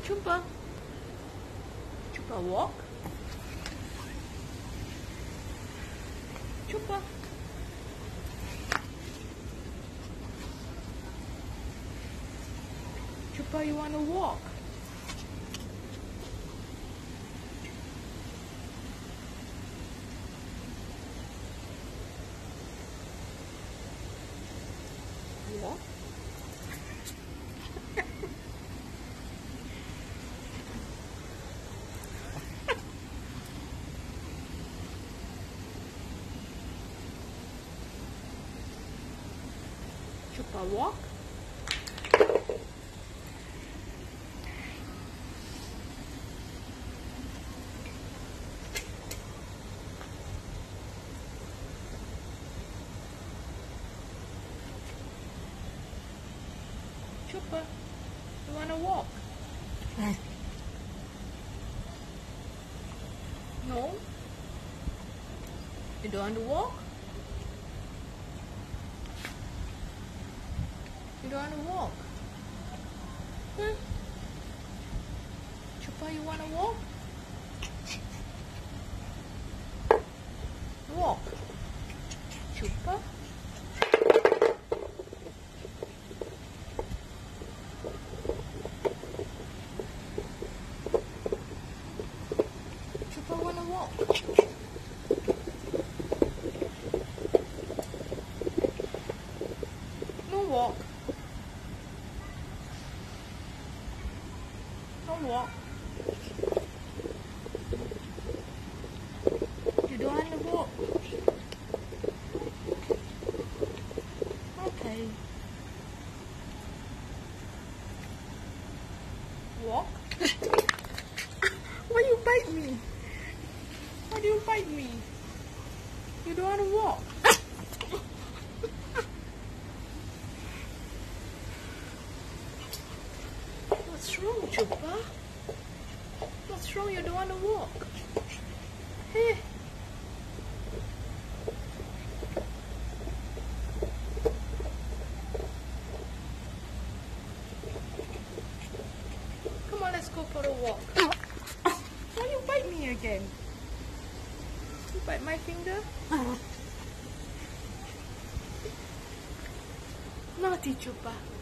Chupa. Chupa, walk. Chupa. Chupa, you want to walk? Walk. Chupa, walk. Chupa, you wanna walk? No? You don't want to walk? You don't want to walk? Chupa, you wanna walk? Walk. Chupa. Chupa wanna walk. No walk. No walk. You don't want to walk. Okay. Walk. Why you bite me? Why do you bite me? You don't want to walk. What's wrong, Chupa? What's wrong? You don't want to walk. Hey. Come on, let's go for a walk. Why you bite me again? You bite my finger? Naughty Chupa.